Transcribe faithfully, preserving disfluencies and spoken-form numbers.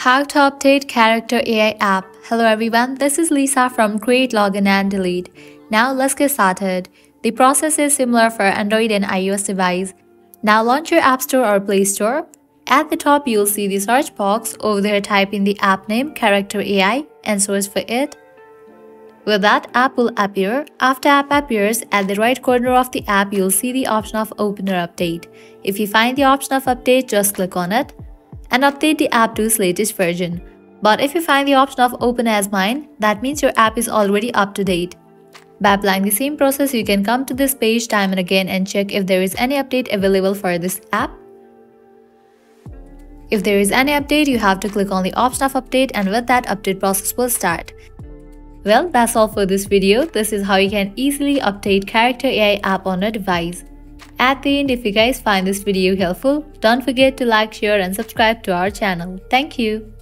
How to update Character A I app. Hello everyone, this is Lisa from Create, Login and Delete. Now let's get started. The process is similar for Android and iOS device. Now launch your App Store or Play Store. At the top you'll see the search box. Over there type in the app name Character A I and search for it. With that, app will appear. After app appears, at the right corner of the app you'll see the option of Open or Update. If you find the option of Update, just click on it and update the app to its latest version. But if you find the option of Open as mine, that means your app is already up to date. By applying the same process, you can come to this page time and again and check if there is any update available for this app. If there is any update, you have to click on the option of Update, and with that, update process will start. Well, that's all for this video. This is how you can easily update Character A I app on your device. At the end, if you guys find this video helpful, don't forget to like, share and subscribe to our channel. Thank you.